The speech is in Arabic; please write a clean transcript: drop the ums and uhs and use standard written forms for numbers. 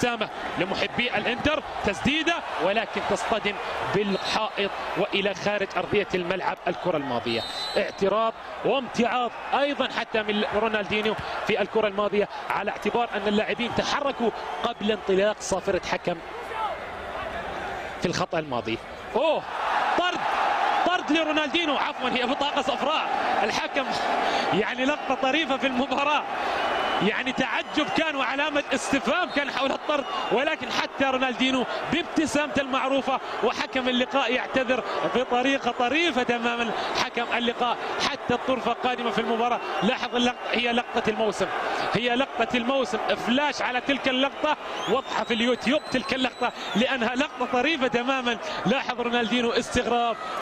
سامة لمحبي الانتر، تسديده ولكن تصطدم بالحائط والى خارج ارضيه الملعب. الكره الماضيه اعتراض وامتعاض ايضا حتى من رونالدينيو في الكره الماضيه، على اعتبار ان اللاعبين تحركوا قبل انطلاق صافره حكم في الخطأ الماضي. طرد لرونالدينيو، عفوا هي بطاقه صفراء. الحكم يعني لقطه طريفه في المباراه، يعني تعجب كان وعلامة استفهام كان حول الطرد، ولكن حتى رونالدينيو بابتسامته المعروفة وحكم اللقاء يعتذر بطريقة طريفة تماما. حكم اللقاء حتى الطرفة قادمة في المباراة. لاحظ اللقطة، هي لقطة الموسم، فلاش على تلك اللقطة واضحة في اليوتيوب تلك اللقطة لأنها لقطة طريفة تماما. لاحظ رونالدينيو استغراب